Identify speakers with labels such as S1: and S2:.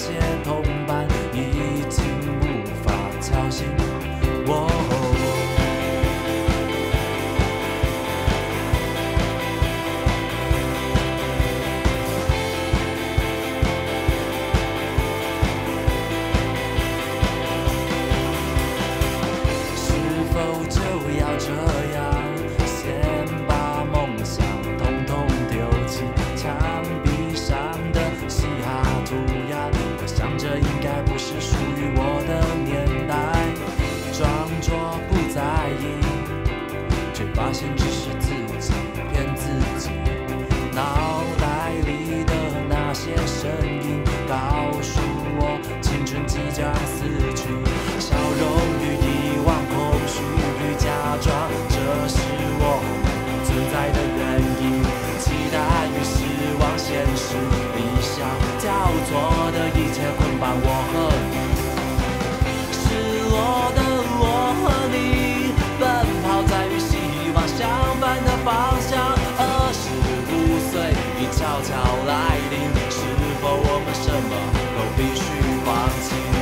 S1: 些同伴已经无法吵醒我。是否就要这样，先把梦想统统丢弃墙壁上的嘻哈涂鸦？我想这应该不是属于我的年代，装作不在意，却发现只是自己骗自己。脑袋里的那些声音告诉我，青春即将死去，笑容与遗忘，空虚与假装，这是我们存在的原因。期待与失望，现实理想交错的一切捆绑我和你，失落的我和你，奔跑在与希望相反的方向。25岁已悄悄来临，是否我们什么都必须放弃？